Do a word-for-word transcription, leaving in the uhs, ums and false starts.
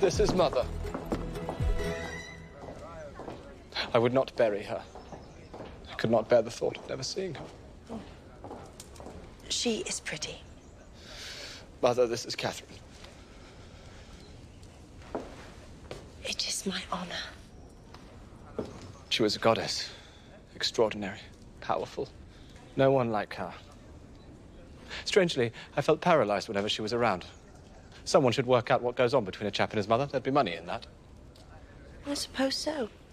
This is Mother. I would not bury her. I could not bear the thought of never seeing her. Oh. She is pretty. Mother, this is Catherine. It is my honor. She was a goddess. Extraordinary, powerful. No one like her. Strangely, I felt paralyzed whenever she was around. Someone should work out what goes on between a chap and his mother. There'd be money in that. I suppose so.